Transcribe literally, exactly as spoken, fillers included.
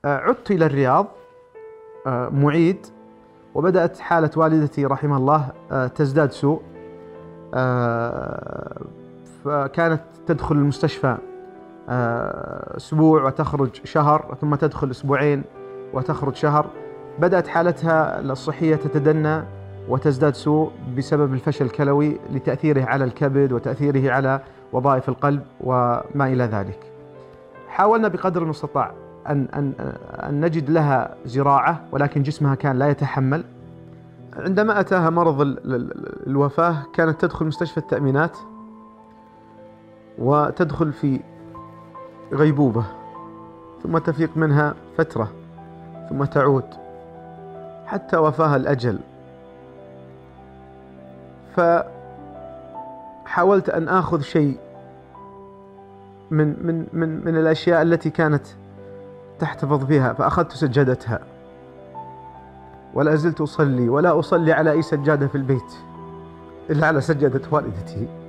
عدت إلى الرياض معيد، وبدأت حالة والدتي رحمها الله تزداد سوء، فكانت تدخل المستشفى أسبوع وتخرج شهر، ثم تدخل أسبوعين وتخرج شهر. بدأت حالتها الصحية تتدنى وتزداد سوء بسبب الفشل الكلوي لتأثيره على الكبد وتأثيره على وظائف القلب وما إلى ذلك. حاولنا بقدر المستطاع أن, أن, أن نجد لها زراعة، ولكن جسمها كان لا يتحمل. عندما أتاها مرض الوفاة كانت تدخل مستشفى التأمينات وتدخل في غيبوبة، ثم تفيق منها فترة ثم تعود حتى وفاها الأجل. فحاولت أن آخذ شيء من, من, من, من الأشياء التي كانت تحتفظ بها، فأخذت سجادتها ولا زلت أصلي، ولا أصلي على أي سجادة في البيت إلا على سجادة والدتي.